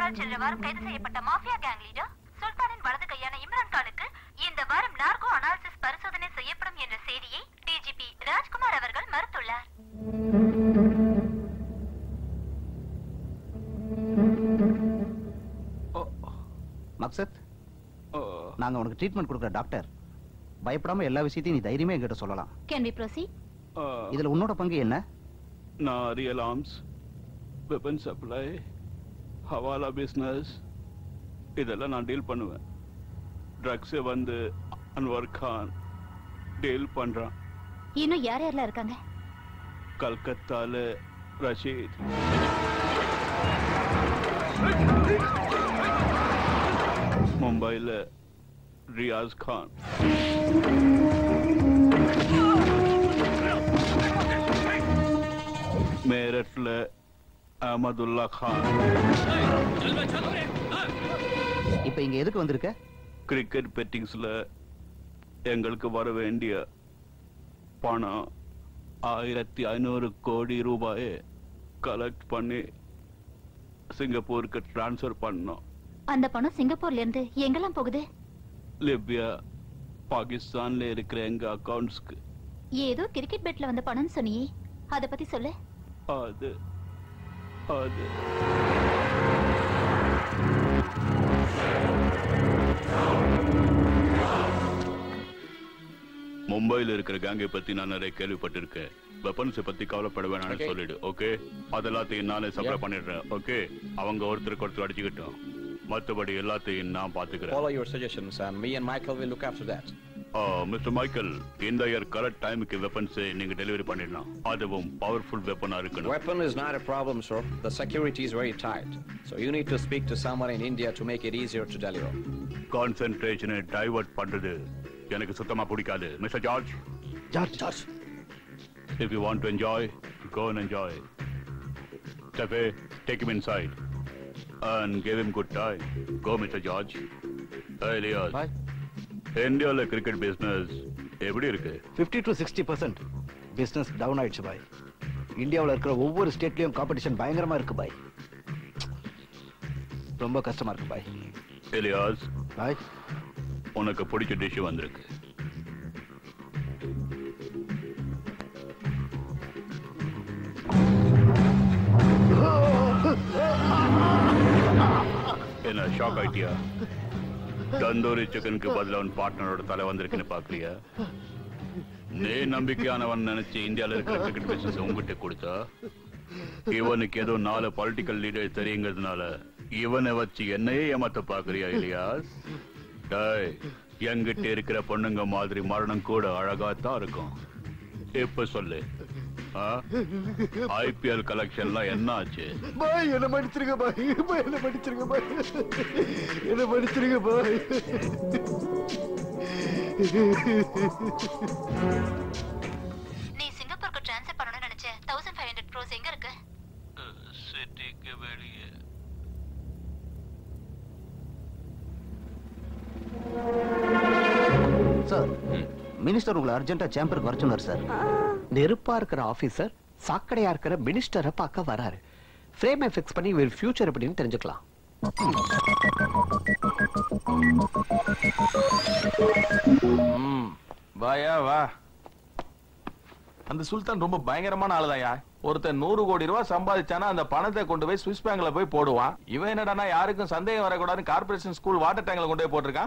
முன்னாள் சென்ற வாரம் கைது செய்யப்பட்ட மாஃபியா கேங் லீடர் சுல்தானின் வலது கையான இம்ரான் கானுக்கு இந்த வாரம் நார்கோ அனாலிசிஸ் பரிசோதனை செய்யப்படும் என்ற செய்தியை டிஜிபி ராஜ்குமார் அவர்கள் மறுத்துள்ளார். மக்சத், நாங்க உனக்கு ட்ரீட்மெண்ட் கொடுக்குற டாக்டர். பயப்படாம எல்லா விஷயத்தையும் நீ தைரியமா என்கிட்ட சொல்லலாம். Can we proceed? இதுல உன்னோட பங்கு என்ன? நான் ரியல் ஆர்ம்ஸ், வெப்பன் சப்ளை, ஹவாலா பிசினஸ் இதெல்லாம் நான் டீல் பண்ணுவேன். ட்ரக்ஸை வந்து அன்வர் கான் டீல் பண்றான். இன்னும் யார் யாரெல்லாம் இருக்காங்க? கல்கத்தால ரஷீத், மும்பைல ரியாஸ் கான், மேரட்ல அஹமதுல்லா கான். இப்ப இங்க எதுக்கு வந்திருக்க? கிரிக்கெட் பெட்டிங்ஸ்ல எங்களுக்கு வர வேண்டிய பணம் 1500 கோடி ரூபாயை கலெக்ட் பண்ணி சிங்கப்பூருக்கு டிரான்ஸ்ஃபர் பண்ணோம். அந்த பணம் சிங்கப்பூர்ல இருந்து எங்கெல்லாம் போகுது? லிபியா, பாகிஸ்தான்ல இருக்கிற எங்க அக்கவுண்ட்ஸ்க்கு. ஏதோ கிரிக்கெட் பெட்ல வந்த பணம் சொன்னியே, அத பத்தி சொல்லு. அது அது மும்பைல இருக்கிற கேங்கை பத்தி நான் நிறைய கேள்விப்பட்டிருக்கேன். வெப்பன்ஸ் பத்தி கவலைப்பட வேணாம்னு சொல்லிடு. ஓகே, அதெல்லாத்தையும் நானே சப்ளை பண்ணிடுறேன். ஓகே, அவங்க ஒருத்தருக்கு ஒருத்தர் அடிச்சுக்கிட்டோம். மற்றபடி எல்லாத்தையும் நான் பாத்துக்கிறேன். Follow your suggestions and me and Michael will look after that. Mister Michael, இந்த இயர் கரெக்ட் டைமுக்கு வெப்பன்ஸ் நீங்க டெலிவரி பண்ணிடலாம். அதுவும் பவர்ஃபுல் வெப்பனா இருக்கணும். Weapon is not a problem, sir. The security is very tight. So you need to speak to someone in India to make it easier to deliver. கான்சென்ட்ரேஷனை divert பண்றது எனக்கு சுத்தமா பிடிக்காது. Mister George. George. If you want to enjoy, go and enjoy. Tepe, take him inside and give him good time. Go, Mr. George. Hey, Elias. Bye. இந்தியாவில் cricket business எப்படி இருக்கு? 50 to 60% business down ஆயிடுச்சு பாய். இந்தியாவில் இருக்கிற ஒவ்வொரு ஸ்டேட்லயும் competition பயங்கரமா இருக்கு பாய். ரொம்ப கஷ்டமா இருக்கு பாய். எலியாஸ் பாய், உனக்கு பிடிச்ச டிஷ் வந்திருக்கு. என்ன ஷாக் ஆயிட்டியா? தந்தூரி சிக்கனுக்கு பதிலா உன் பார்ட்னரோட தலை வந்திருக்குன்னு பாக்குறியா? நீ நம்பிக்கையானவன் நினைச்சு இந்தியால இருக்கிற கிரிக்கெட் பிசினஸ் உங்ககிட்ட கொடுத்தா இவனுக்கு ஏதோ 4 பொலிட்டிக்கல் லீடர் தெரியுங்கிறதுனால இவனை வச்சு என்னையே ஏமாத்த பாக்குறியா இலியாஸ்? என்கிட்ட இருக்கிற பொண்ணுங்க மாதிரி மரணம் கூட அழகாத்தான் இருக்கும். இப்ப சொல்லு, ஐபிஎல் கலெக்ஷன்லாம் என்ன ஆச்சு? பாய் என்ன மன்னிச்சிருங்க பாய். என்ன மன்னிச்சிருங்க பாய். என்ன மன்னிச்சிருங்க பாய். நீ சிங்கப்பூருக்கு ட்ரான்ஸ்ஃபர் பண்ணணும்னு நினைச்ச 1500 crores எங்க இருக்கு? சிட்டிக்கு வெளியே. சார், மினிஸ்டர் உங்களை அர்ஜென்ட்டா சேம்பருக்கு வர சொன்னார் சார். நெருப்பா இருக்கிற ஆபீசர் சாக்கடையா இருக்கிற மினிஸ்டரை பார்க்க வராரு. ஃப்ரேமை ஃபிக்ஸ் பண்ணி இவர் ஃபியூச்சர் எப்படின்னு தெரிஞ்சுக்கலாம். வாயா வா. அந்த சுல்தான் ரொம்ப பயங்கரமான ஆளுதாயா. ஒருத்தன் 100 கோடி ரூபாய் சம்பாதிச்சானா அந்த பணத்தை கொண்டு போய் சுவிஸ் பேங்க்ல போய் போடுவான். இவன் என்னடானா யாருக்கும் சந்தேகம் வரக்கூடாதுன்னு கார்பரேஷன் ஸ்கூல் வாட்டர் டேங்க்ல கொண்டு போய் போட்டிருக்கான்.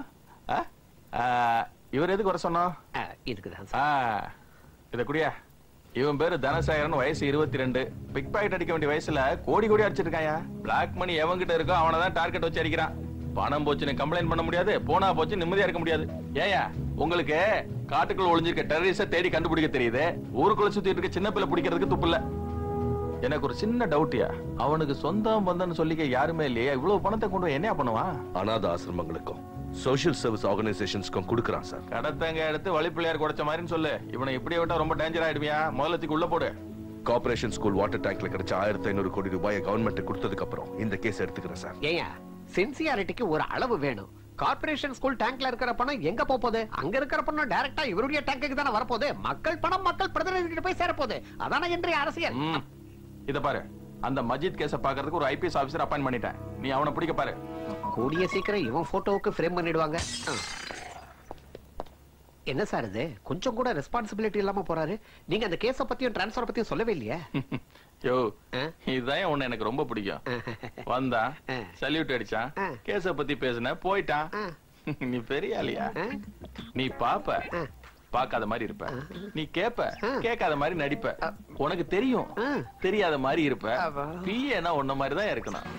இவர் எதுக்கு வர சொன்னோம்? இதுக்குதான் இத குடியா. இவன் பேரு தனசேகரன், வயசு 22. பிக் பாக்கெட் அடிக்க வேண்டிய வயசுல கோடி கோடி அடிச்சிருக்காயா. பிளாக் மணி எவங்கிட்ட இருக்கோ அவனை தான் டார்கெட் வச்சு அடிக்கிறான். பணம் போச்சுன்னு கம்ப்ளைண்ட் பண்ண முடியாது, போனா போச்சு நிம்மதியா இருக்க முடியாது. ஏயா உங்களுக்கு காட்டுக்குள்ள ஒளிஞ்சிருக்க டெரரிஸ்ட தேடி கண்டுபிடிக்க தெரியுது, ஊருக்குள்ள சுத்திட்டு இருக்க சின்ன பிள்ளை பிடிக்கிறதுக்கு துப்பு இல்ல. எனக்கு ஒரு சின்ன டவுட்யா, அவனுக்கு சொந்தம் பந்தன்னு சொல்லிக்க யாருமே இல்லையா? இவ்வளவு பணத்தை கொண்டு என்ன பண்ணுவான்? அநாத ஆசிரமங்களுக்கும் சோஷியல் சர்வீஸ் ஆர்கனைசேஷன்ஸ்க்கும் கொடுக்கறான் சார். கடத்தங்க எடுத்து வழிப்பிள்ளையார் குடைச்ச மாதிரின்னு சொல்லு. இவனை இப்படியே விட்டா ரொம்ப டேஞ்சர் ஆயிடுவியா. முதலத்துக்கு உள்ள போடு. கார்ப்பரேஷன் ஸ்கூல் வாட்டர் டேங்க்ல கிடைச்ச 1500 கோடி ரூபாயை கவர்மெண்ட் கொடுத்ததுக்கு அப்புறம் இந்த கேஸ் எடுத்துக்கிறேன் சார். ஏயா சின்சியாரிட்டிக்கு ஒரு அளவு வேணும். கார்ப்பரேஷன் ஸ்கூல் டேங்க்ல இருக்கிற பணம் எங்க போகுது? அங்க இருக்கிற பணம் டைரக்டா இவருடைய டேங்க்குக்கு தானே வரப்போகுது. மக்கள் பணம் மக்கள் பிரதிநிதிகிட்ட போய் சேரப்போகுது. அதானே இன்றைய அரசியல். இத பாரு, அந்த மஜித் கேஸ பாக்குறதுக்கு ஒரு ஐபிஎஸ் ஆபீசர் அப்பாயிண்ட் பண்ணிட்டேன். நீ அவனை பிடிக்க பாரு. கூடிய சீக்கிரம் இவன் போட்டோவுக்கு ஃப்ரேம் பண்ணிடுவாங்க. என்ன சார் இது கொஞ்சம் கூட ரெஸ்பான்சிபிலிட்டி இல்லாம போறாரு? நீங்க அந்த கேஸ பத்தியும் டிரான்ஸ்ஃபர் பத்தியும் சொல்லவே இல்லையா? யோ, இதுதான் உன்னை எனக்கு ரொம்ப பிடிக்கும். வந்தா சல்யூட் அடிச்சான், கேஸ பத்தி பேசின போயிட்டான். நீ பெரிய ஆளியா? நீ பாப்ப பாக்காத மாதிரி இருப்ப, நீ கேப்ப கேட்காத மாதிரி நடிப்ப. உனக்கு தெரியும் தெரியாத மாதிரி இருப்ப. பிஏனா உன்ன மாதிரி தான் இருக்கணும்.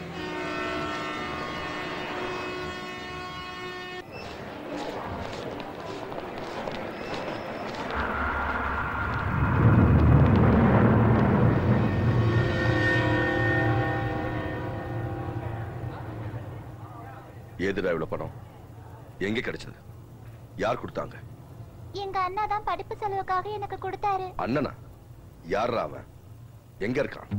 ஏதுடா இவ்வளவு பணம்? எங்க கிடைச்சது? யார் கொடுத்தாங்க? எங்க அண்ணா தான் படிப்பு செலவுக்காக எனக்கு கொடுத்தாரு. அண்ணனா? யாரா அவன்? எங்க இருக்கான்?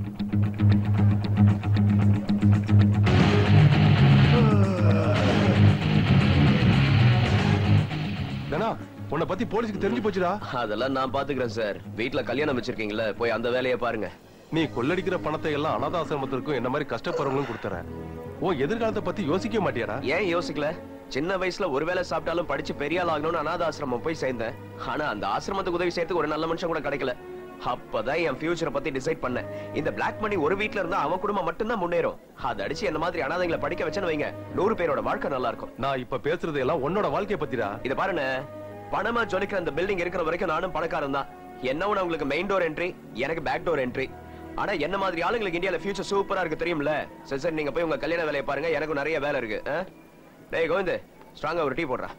உன்னை பத்தி போலீஸ்க்கு தெரிஞ்சு போச்சுடா. அதெல்லாம் நான் பாத்துக்கிறேன் சார். வீட்டுல கல்யாணம் வச்சிருக்கீங்களா, போய் அந்த வேலையை பாருங்க. நீ கொள்ளடிக்கிற பணத்தை எல்லாம் அனாதாசிரமத்திற்கும் என்ன மாதிரி கஷ்டப்படுறவங்களும் கொடுத்துறேன். உன் எதிர்காலத்தை பத்தி யோசிக்க மாட்டியாடா? ஏன் யோசிக்கல? சின்ன வயசுல ஒருவேளை சாப்பிட்டாலும் படிச்சு பெரிய ஆள் ஆகணும்னு அனாத ஆசிரமம் போய் சேர்ந்தேன். ஆனா அந்த ஆசிரமத்துக்கு உதவி செய்யறதுக்கு ஒரு நல்ல மனுஷன் கூட கிடைக்கல. அப்பதான் என் ஃபியூச்சரை பத்தி டிசைட் பண்ணேன். இந்த பிளாக் மணி ஒரு வீட்ல இருந்தா அவன் குடும்பம் மட்டும்தான் முன்னேறும். அதை அடிச்சு என்ன மாதிரி அனாதைகளை படிக்க வச்சேன்னு வைங்க, 100 பேரோட வாழ்க்கை நல்லா இருக்கும். நான் இப்ப பேசுறது எல்லாம் உன்னோட வாழ்க்கைய பத்திடா. இத பாருங்க, பணமா ஜொலிக்கிற அந்த பில்டிங் இருக்கிற வரைக்கும் நானும் பணக்காரன் தான். என்ன ஒண்ணு உங்களுக்கு மெயின் டோர் என்ட்ரி, எனக்கு பேக் டோர் என்ட்ரி. ஆனா என்ன மாதிரி ஆளுங்களுக்கு இந்தியால ஃபியூச்சர் சூப்பரா இருக்கு தெரியும்ல. சரி சரி, நீங்க போய் உங்க கல்யாண வேலையை பாருங்க, எனக்கு நிறைய வேலை இருக்கு. டேய் கோவிந்த், ஸ்ட்ராங்கா ஒரு டீ போடுறா.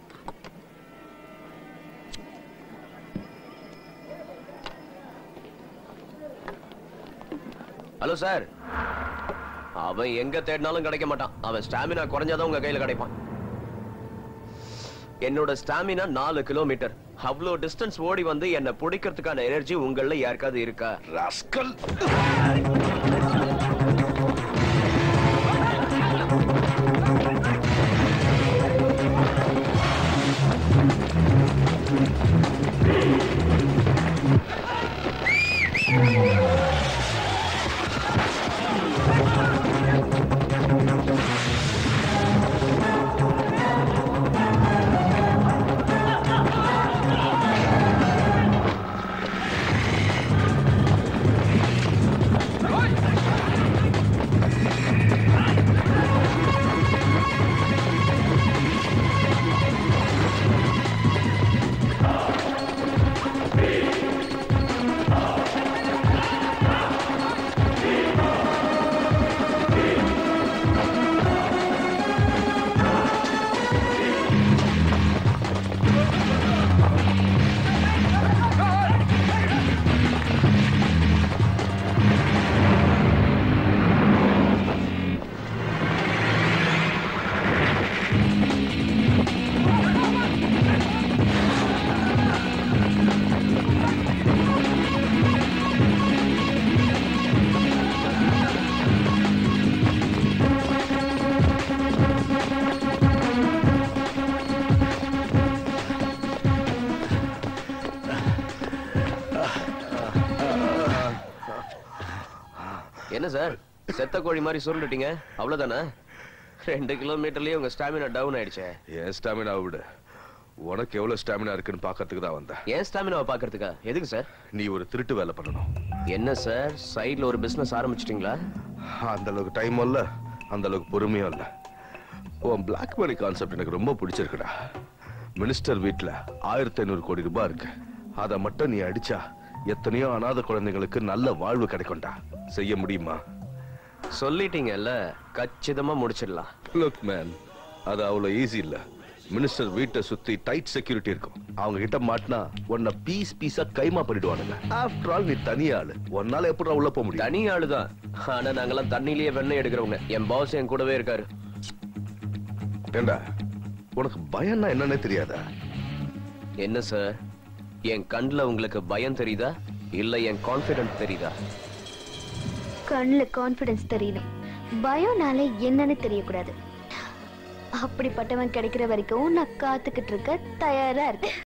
Hello sir. அவன் எங்க தேடினாலும் கிடைக்க மாட்டான். அவன் ஸ்டாமினா குறைஞ்சாதான் உங்க கையில கிடைப்பான். என்னோட ஸ்டாமினா 4 கிலோமீட்டர். அவ்வளோ டிஸ்டன்ஸ் ஓடி வந்து என்ன பிடிக்கிறதுக்கான எனர்ஜி உங்கள யாருக்காவது இருக்கா? ராஸ்கல். என்ன சார், செத்த கோழி மாதிரி சுருண்டுட்டீங்க, அவ்வளவுதானே? 2 கிலோமீட்டர்லயே உங்க ஸ்டாமினா டவுன் ஆயிடுச்சே. என் ஸ்டாமினா விட உனக்கு எவ்வளவு ஸ்டாமினா இருக்குன்னு பாக்கிறதுக்கு தான் வந்தேன். ஏன் ஸ்டாமினாவை பாக்குறதுக்கா? எதுக்கு சார்? நீ ஒரு திருட்டு வேலை பண்ணணும். என்ன சார், சைடுல ஒரு பிசினஸ் ஆரம்பிச்சிட்டீங்களா? அந்த அளவுக்கு டைமும் இல்ல, அந்த அளவுக்கு பொறுமையும் இல்ல. உன் பிளாக் மணி கான்செப்ட் எனக்கு ரொம்ப பிடிச்சிருக்குடா. மினிஸ்டர் வீட்டுல 1500 கோடி ரூபாய் இருக்கு. அதை மட்டும் நீ அடிச்சா எத்தனையோ அநாத குழந்தைங்களுக்கு நல்ல வாழ்வு கிடைக்கும்டா. செய்ய முடியுமா? சொல்லிட்டீங்கல்ல, கச்சிதமா முடிச்சிடலாம். லுக் மேன், அது அவ்வளவு ஈஸி இல்ல. மினிஸ்டர் வீட்டை சுத்தி டைட் செக்யூரிட்டி இருக்கும். அவங்க கிட்ட மாட்டினா உன்னை பீஸ் பீஸா கைமா பண்ணிடுவானுங்க. ஆஃப்டர் ஆல் நீ தனி ஆளு, உன்னால எப்படி உள்ள போக முடியும்? தனி ஆளுதான், ஆனா நாங்கெல்லாம் தண்ணிலேயே வெண்ணெய் எடுக்கிறவங்க. என் பாஸ் என் கூடவே இருக்காரு. ஏண்டா, உனக்கு பயம்னா என்னன்னே தெரியாதா? என்ன சார், என் கண்ணுல உங்களுக்கு பயம் தெரியுதா இல்ல என் கான்பிடன்ஸ் தெரியுதா? கண்ணுல கான்பிடன்ஸ் தெரியணும், பயம்னாலே என்னன்னு தெரியக்கூடாது. அப்படிப்பட்டவன் கிடைக்கிற வரைக்கும் நான் காத்துக்கிட்டு இருக்க தயாரா இருக்கேன்.